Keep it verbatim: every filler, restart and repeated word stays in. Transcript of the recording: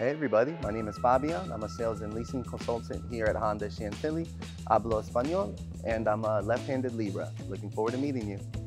Hey everybody, my name is Fabian. I'm a sales and leasing consultant here at Honda of Chantilly. Hablo Español, and I'm a left-handed Libra. Looking forward to meeting you.